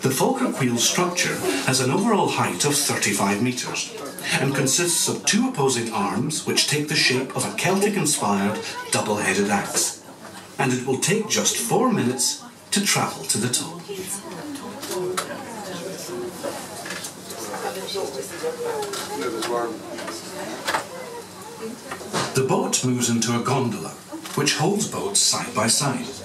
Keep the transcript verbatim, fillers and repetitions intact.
The Falkirk Wheel structure has an overall height of thirty-five metres and consists of two opposing arms which take the shape of a Celtic-inspired double-headed axe. And it will take just four minutes to travel to the top. The boat moves into a gondola, which holds boats side by side.